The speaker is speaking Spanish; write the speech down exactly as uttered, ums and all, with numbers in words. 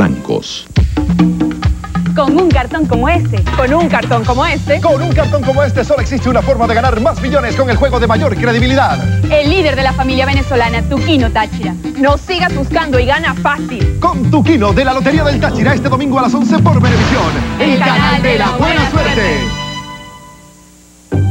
bancos. Con un cartón como este, con un cartón como este, Con un cartón como este solo existe una forma de ganar más millones con el juego de mayor credibilidad. el líder de la familia venezolana, Tuquino Táchira. No sigas buscando y gana fácil. Con Tuquino de la Lotería del Táchira este domingo a las once por Venevisión. El canal de la buena suerte.